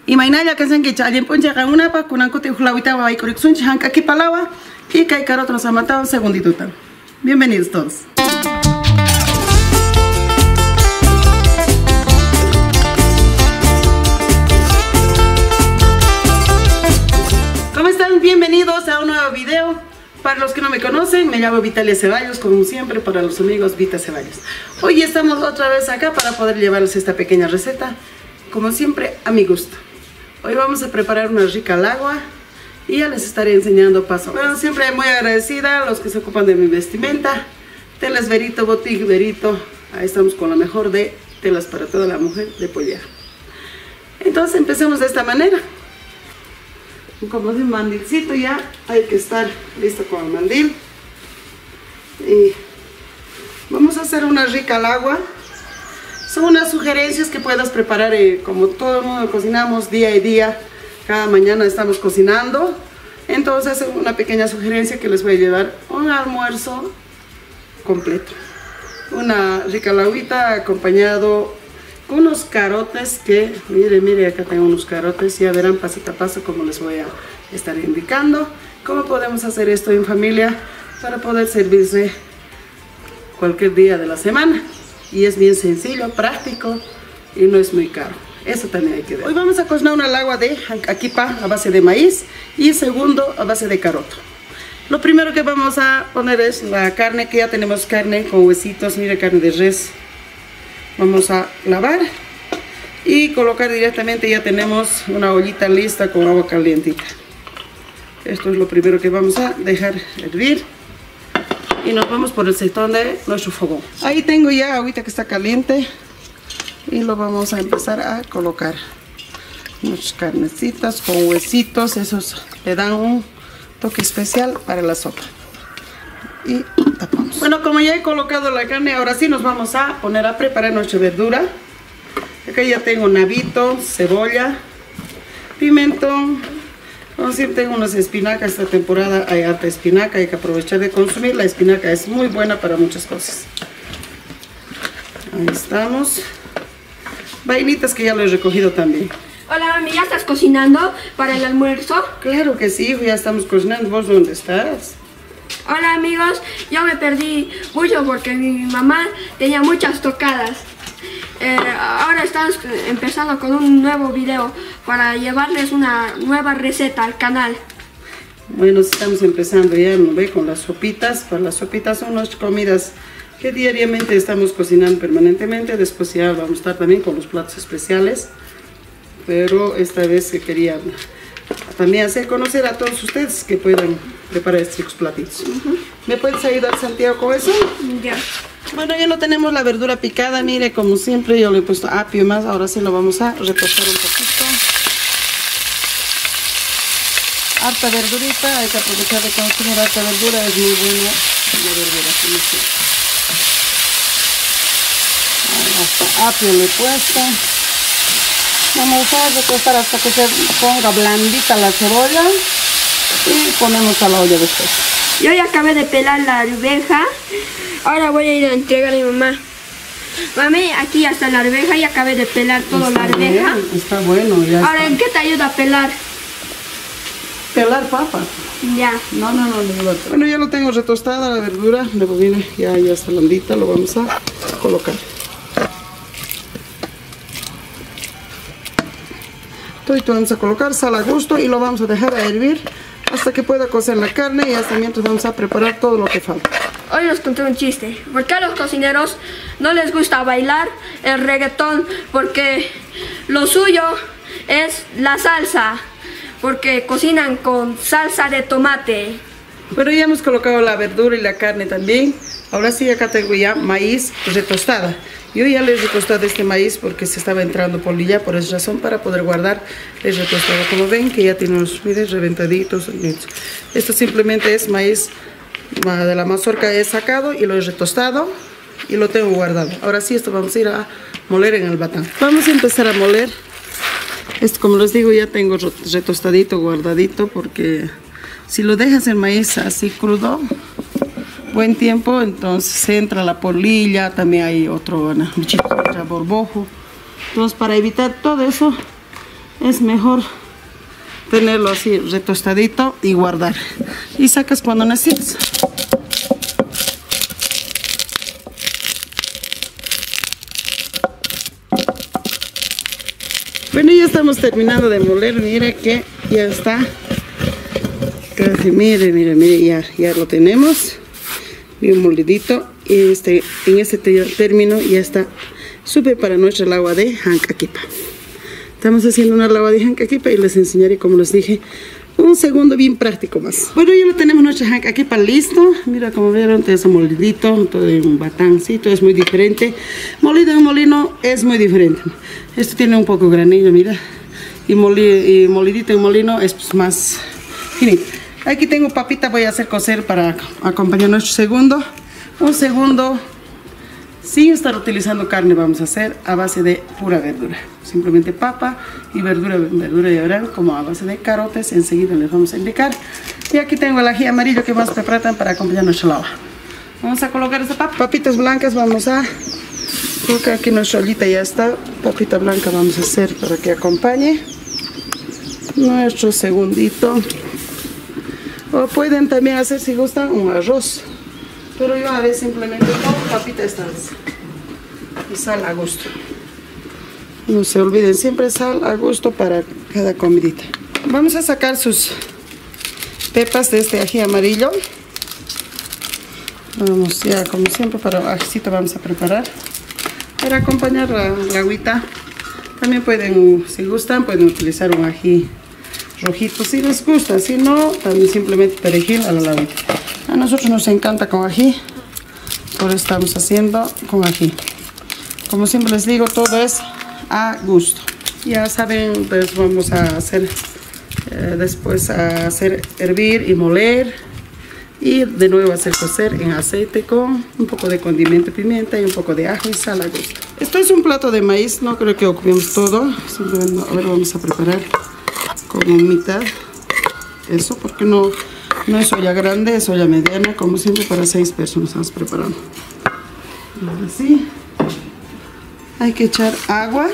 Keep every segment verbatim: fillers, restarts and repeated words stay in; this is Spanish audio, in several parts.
Y mainaya que se que challen poncha con una pa con ancote julawita va y corrección chanca aquí palawa y que carota nos ha matado un segundito tan. Bienvenidos todos. ¿Cómo están? Bienvenidos a un nuevo video. Para los que no me conocen, me llamo Vitalia Ceballos, como siempre para los amigos Vita Ceballos. Hoy estamos otra vez acá para poder llevarles esta pequeña receta, como siempre a mi gusto. Hoy vamos a preparar una rica lagua y ya les estaré enseñando paso a paso. Bueno, siempre muy agradecida a los que se ocupan de mi vestimenta. Telas Verito, Boutique Verito. Ahí estamos con la mejor de telas para toda la mujer de pollear. Entonces empecemos de esta manera. Como de un mandilcito ya hay que estar listo con el mandil. Y vamos a hacer una rica lagua. Son unas sugerencias que puedas preparar eh, como todo el mundo cocinamos día a día. Cada mañana estamos cocinando. Entonces es una pequeña sugerencia que les voy a llevar un almuerzo completo. Una rica laguita acompañado con unos carotes que, mire, mire, acá tengo unos carotes. Ya verán pasito a paso como les voy a estar indicando. Cómo podemos hacer esto en familia para poder servirse cualquier día de la semana. Y es bien sencillo, práctico y no es muy caro. Eso también hay que ver. Hoy vamos a cocinar una lagua de aquipa a base de maíz y segundo a base de caroto. Lo primero que vamos a poner es la carne, que ya tenemos carne con huesitos, mire, carne de res. Vamos a lavar y colocar directamente, ya tenemos una ollita lista con agua calientita. Esto es lo primero que vamos a dejar hervir. Y nos vamos por el sector de nuestro fogón. Ahí tengo ya agüita que está caliente. Y lo vamos a empezar a colocar. Nuestras carnecitas con huesitos. Esos le dan un toque especial para la sopa. Y tapamos. Bueno, como ya he colocado la carne, ahora sí nos vamos a poner a preparar nuestra verdura. Acá ya tengo nabito, cebolla, pimentón. Como siempre tengo unas espinacas, esta temporada hay harta espinaca, hay que aprovechar de consumir. La espinaca es muy buena para muchas cosas. Ahí estamos. Vainitas que ya lo he recogido también. Hola mami, ¿ya estás cocinando para el almuerzo? Claro que sí, ya estamos cocinando. ¿Vos dónde estás? Hola amigos, yo me perdí mucho porque mi mamá tenía muchas tocadas. Eh, ahora estamos empezando con un nuevo video para llevarles una nueva receta al canal. Bueno, estamos empezando ya, ¿no ve? Con las sopitas. Para las sopitas son unas comidas que diariamente estamos cocinando permanentemente. Después ya vamos a estar también con los platos especiales. Pero esta vez que quería también hacer conocer a todos ustedes que puedan preparar estos platitos. Uh-huh. ¿Me puedes ayudar, Santiago, con eso? Ya. Bueno, ya no tenemos la verdura picada, mire, como siempre yo le he puesto apio más, ahora sí lo vamos a retostar un poquito. Harta verdurita, hay que aprovechar de consumir harta verdura, es muy buena la verdura. Hasta apio le he puesto. Vamos a retostar hasta que se ponga blandita la cebolla y ponemos a la olla después. Yo ya acabé de pelar la arveja. Ahora voy a ir a entregar a mi mamá. Mami, aquí ya está la arveja y acabé de pelar toda la arveja. Bien, está bueno, ya Ahora, está. ¿en qué te ayuda a pelar? Pelar papa. Ya. No, no, no, no. Bueno, ya lo tengo retostada la verdura. Luego viene, ya, ya está blandita, lo vamos a colocar. Todo esto vamos a colocar sal a gusto y lo vamos a dejar a hervir hasta que pueda cocer la carne y hasta mientras vamos a preparar todo lo que falta. Hoy les conté un chiste. ¿Por qué a los cocineros no les gusta bailar el reggaetón? Porque lo suyo es la salsa. Porque cocinan con salsa de tomate. Pero ya hemos colocado la verdura y la carne también. Ahora sí, acá tengo ya maíz retostada. Yo ya les he retostado este maíz porque se estaba entrando polilla, por esa razón, para poder guardar, les he retostado. Como ven que ya tiene unos, miren, reventaditos. Esto simplemente es maíz de la mazorca, he sacado y lo he retostado y lo tengo guardado. Ahora sí, esto vamos a ir a moler en el batán. Vamos a empezar a moler. Esto, como les digo, ya tengo retostadito, guardadito, porque si lo dejas el maíz así crudo, buen tiempo, entonces entra la polilla, también hay otro bichito, borbojo. Entonces, para evitar todo eso, es mejor tenerlo así retostadito y guardar. Y sacas cuando necesites. Bueno, ya estamos terminando de moler. Mire que ya está casi, mire, mire, mire, ya, ya lo tenemos bien molidito. Y este, en este término ya está súper para nuestra agua de hancaquipa. Estamos haciendo una lava de hancaquipa y les enseñaré, como les dije, un segundo bien práctico más. Bueno, ya lo tenemos nuestra hancaquipa listo. Mira, como vieron, todo eso molidito, todo en un batancito, es muy diferente. Molido en molino es muy diferente. Esto tiene un poco granillo, mira. Y, moli, y molidito en molino es pues más finito. Aquí tengo papita, voy a hacer cocer para acompañar nuestro segundo. Un segundo sin estar utilizando carne, vamos a hacer a base de pura verdura. Simplemente papa y verdura, verdura y ahora como a base de carotes, enseguida les vamos a indicar. Y aquí tengo el ají amarillo que más preparan para acompañar nuestra lava. Vamos a colocar esta papa. Papitas blancas vamos a colocar aquí, nuestra ollita ya está. Papita blanca vamos a hacer para que acompañe nuestro segundito. O pueden también hacer, si gustan, un arroz. Pero yo haré simplemente con papita esta vez. Y sal a gusto. No se olviden, siempre sal a gusto para cada comidita. Vamos a sacar sus pepas de este ají amarillo. Vamos ya, como siempre, para el ajicito vamos a preparar. Para acompañar la, la agüita. También pueden, si gustan, pueden utilizar un ají rojito si les gusta. Si no, también simplemente perejil a la agüita. A nosotros nos encanta con ají, por eso estamos haciendo con ají. Como siempre les digo, todo es a gusto. Ya saben, pues vamos a hacer eh, después a hacer hervir y moler y de nuevo hacer cocer en aceite con un poco de condimento, pimienta y un poco de ajo y sal a gusto. Esto es un plato de maíz, no creo que ocupemos todo, simplemente a ver, vamos a preparar como mitad eso, porque no No es olla grande, es olla mediana, como siempre para seis personas estamos preparando. Ahora sí, hay que echar agua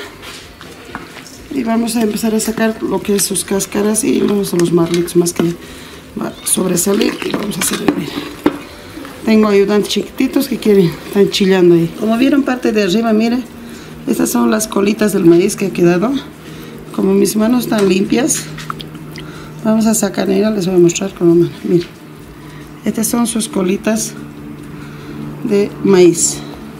y vamos a empezar a sacar lo que es sus cáscaras y los, los marlitos más que va a sobresalir y vamos a hacer hervir. Tengo ayudantes chiquititos que quieren, están chillando ahí. Como vieron parte de arriba, miren, estas son las colitas del maíz que ha quedado. Como mis manos están limpias, vamos a sacar, mira, les voy a mostrar con la mano. Miren, estas son sus colitas de maíz,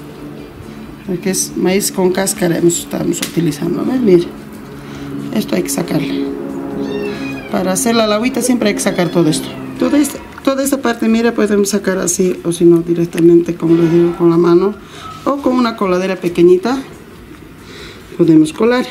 que es maíz con cáscara, estamos utilizando. ¿Ves? Miren, esto hay que sacarle. Para hacer la agüita siempre hay que sacar todo esto. Toda esta, toda esta parte, mira, podemos sacar así, o si no, directamente, como les digo, con la mano, o con una coladera pequeñita, podemos colar.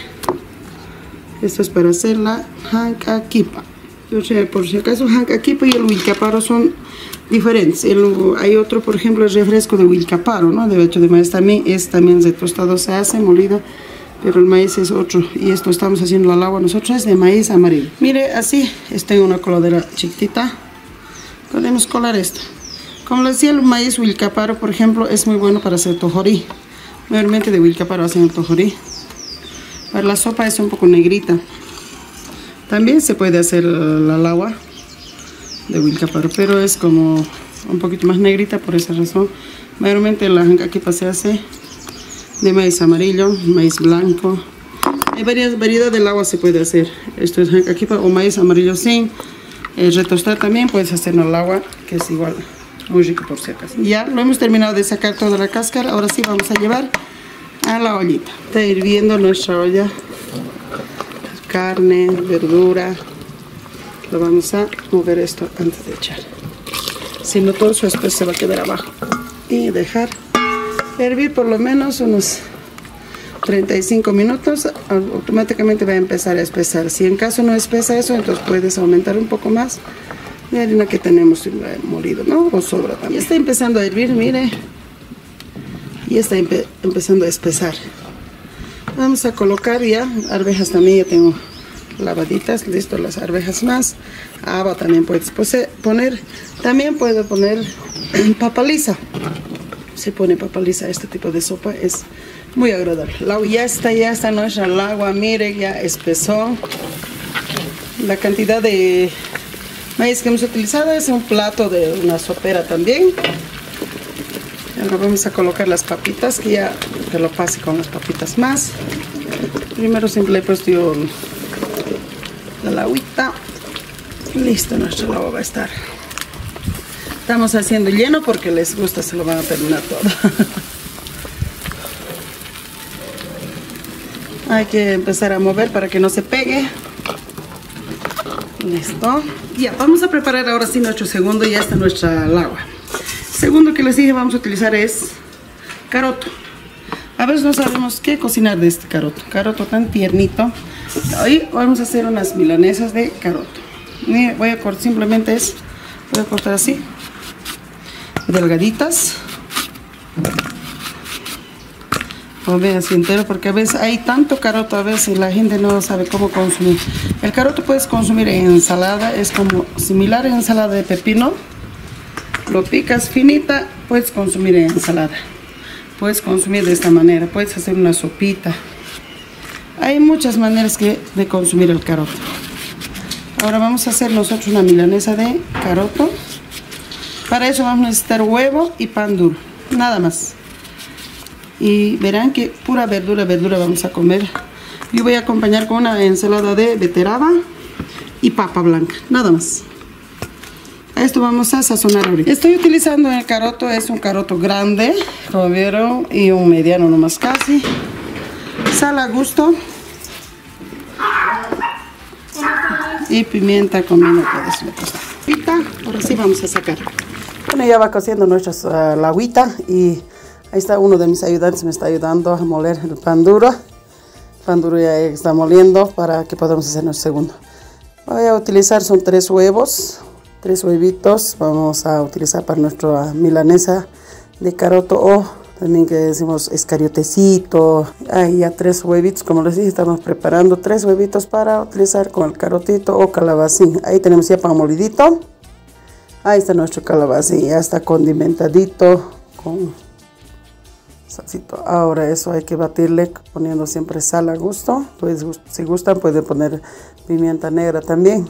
Esto es para hacer la hancaquipa. O sea, por si acaso, hancaquipa y el huilcaparo son diferentes. El, hay otro, por ejemplo, el refresco de huilcaparo, ¿no? De hecho de maíz también, es también de tostado, se hace molido, pero el maíz es otro. Y esto estamos haciendo al agua nosotros, es de maíz amarillo. Mire, así, está en una coladera chiquitita. Podemos colar esto. Como les decía, el maíz huilcaparo, por ejemplo, es muy bueno para hacer tojorí. Mayormente de huilcaparo hacen el tojorí. Para la sopa es un poco negrita. También se puede hacer la lagua de huilcaparo, pero es como un poquito más negrita por esa razón. Mayormente la hancaquipa se hace de maíz amarillo, maíz blanco. Hay varias variedades de agua se puede hacer. Esto es hancaquipa o maíz amarillo sin eh, retostar también. Puedes hacer el agua, que es igual, muy rico por si acaso. Ya lo hemos terminado de sacar toda la cáscara. Ahora sí vamos a llevar a la ollita. Está hirviendo nuestra olla. Carne, verdura. Lo vamos a mover esto antes de echar. Si no, todo su después se va a quedar abajo. Y dejar hervir por lo menos unos treinta y cinco minutos. Automáticamente va a empezar a espesar. Si en caso no espesa eso, entonces puedes aumentar un poco más de harina que tenemos molido, ¿no? O sobra también. Ya está empezando a hervir, mire. Y está empe empezando a espesar. Vamos a colocar ya arvejas también, ya tengo lavaditas, listo las arvejas más. Haba también puedes poner, también puedo poner papa lisa. Se pone papa lisa, este tipo de sopa es Muy agradable. La, ya está, ya está nuestra agua, mire, ya espesó. La cantidad de maíz que hemos utilizado es un plato de una sopera también. Ahora vamos a colocar las papitas, que ya que lo pase con las papitas más. Primero siempre le he puesto yo la agüita. Listo, nuestro agua va a estar. Estamos haciendo lleno porque les gusta, se lo van a terminar todo. Hay que empezar a mover para que no se pegue. Listo. Ya, vamos a preparar ahora sí nuestro segundo, y ya está nuestra agua. Segundo que les dije vamos a utilizar es caroto. A veces no sabemos qué cocinar de este caroto. Caroto tan tiernito. Hoy vamos a hacer unas milanesas de caroto. Voy a cortar, simplemente es, voy a cortar así, delgaditas. Comer así entero, porque a veces hay tanto caroto, a veces la gente no sabe cómo consumir. El caroto puedes consumir en ensalada, es como similar a ensalada de pepino. Lo picas finita, puedes consumir en ensalada. Puedes consumir de esta manera, puedes hacer una sopita. Hay muchas maneras que, de consumir el caroto. Ahora vamos a hacer nosotros una milanesa de caroto. Para eso vamos a necesitar huevo y pan duro, nada más. Y verán que pura verdura, verdura vamos a comer. Yo voy a acompañar con una ensalada de beterraga y papa blanca, nada más. A esto vamos a sazonar ahorita. Estoy utilizando el caroto, es un caroto grande, como vieron, y un mediano nomás casi. Sal a gusto. Y pimienta combina todo eso. Ahora sí vamos a sacar. Bueno, ya va cociendo nuestra uh, la agüita, y ahí está uno de mis ayudantes, me está ayudando a moler el pan duro. El pan duro ya está moliendo para que podamos hacer nuestro segundo. Voy a utilizar, son tres huevos, tres huevitos. Vamos a utilizar para nuestra milanesa de caroto, o también que decimos escariotecito. Ahí ya tres huevitos, como les dije, estamos preparando tres huevitos para utilizar con el carotito o calabacín. Ahí tenemos ya pan molidito. Ahí está nuestro calabacín, ya está condimentadito con salsito. Ahora eso hay que batirle poniendo siempre sal a gusto. Pues si gustan pueden poner pimienta negra también.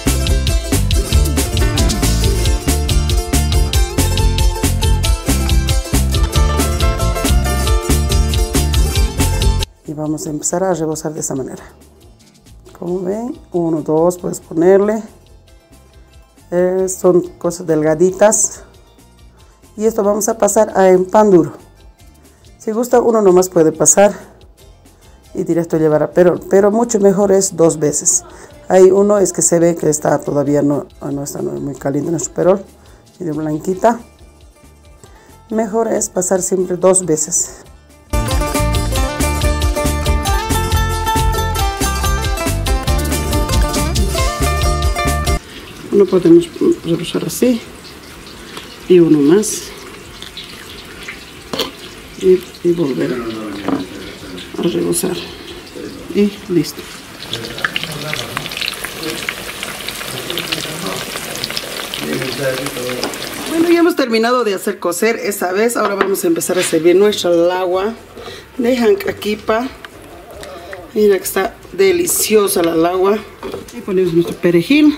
Y vamos a empezar a rebozar de esa manera. Como ven, uno, dos, puedes ponerle. Eh, son cosas delgaditas. Y esto vamos a pasar a en pan duro. Si gusta, uno nomás puede pasar y directo llevará, pero, pero mucho mejor es dos veces. Hay uno es que se ve que está todavía no, no está muy caliente nuestro perol, y de blanquita. Mejor es pasar siempre dos veces. Uno podemos rebozar así y uno más. Y, y volver a rebozar y listo. Bueno, ya hemos terminado de hacer cocer esta vez. Ahora vamos a empezar a servir nuestra agua de hancaquipa. Mira que está deliciosa la agua. Y ponemos nuestro perejil.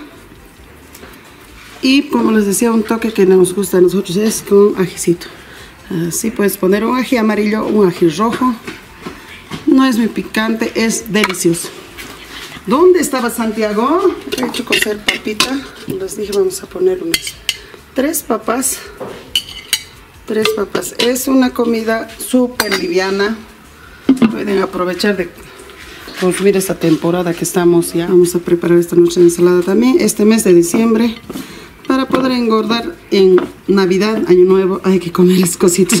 Y como les decía, un toque que nos gusta a nosotros es con ajicito. Así puedes poner un ají amarillo, un ají rojo. No es muy picante, es delicioso. ¿Dónde estaba Santiago? He hecho cocer papita. Les dije, vamos a poner unas tres papas. Tres papas. Es una comida súper liviana. Pueden aprovechar de consumir esta temporada que estamos ya. Vamos a preparar esta noche ensalada también. Este mes de diciembre. Para poder engordar en Navidad, Año Nuevo, hay que comer las cositas.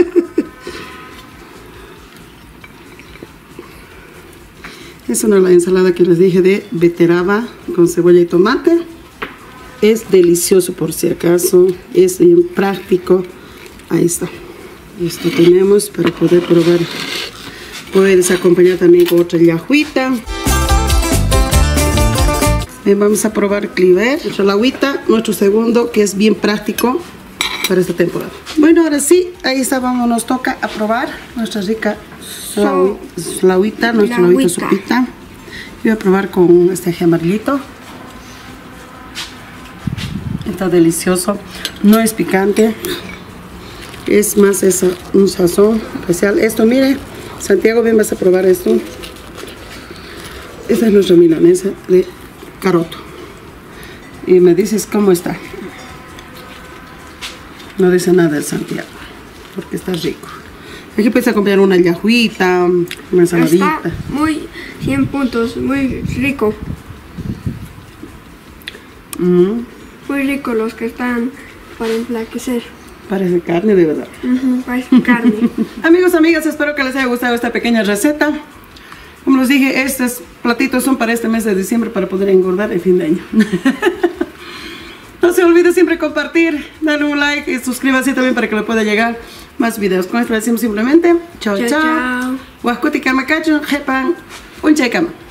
Es una la ensalada que les dije de beterraga con cebolla y tomate. Es delicioso por si acaso, es bien práctico. Ahí está. Esto tenemos para poder probar. Puedes acompañar también con otra yajuita. Bien, vamos a probar Cliver, nuestra agüita, nuestro segundo, que es bien práctico. para esta temporada. Bueno, ahora sí, ahí está, vamos, nos toca a probar nuestra rica So, slauita, nuestra slauita sopita. Voy a probar con este ají amarillito. Está delicioso, no es picante, es más es un sazón especial. Esto, mire, Santiago, bien, vas a probar esto. Esta es nuestra milanesa de caroto. Y me dices cómo está. No dice nada el Santiago, porque está rico. Aquí puedes acompañar una yajuita, una ensaladita. Está muy cien puntos, muy rico. Mm. Muy rico los que están para enflaquecer. Parece carne de verdad. Uh-huh, parece carne. Amigos, amigas, espero que les haya gustado esta pequeña receta. Como les dije, estos platitos son para este mes de diciembre para poder engordar el fin de año. No se olvide siempre compartir, darle un like y suscríbase también para que le pueda llegar más videos. Con esto le decimos simplemente chao, Chao, chao. chao. Huascuti kama kacho, jepan, un chay kama.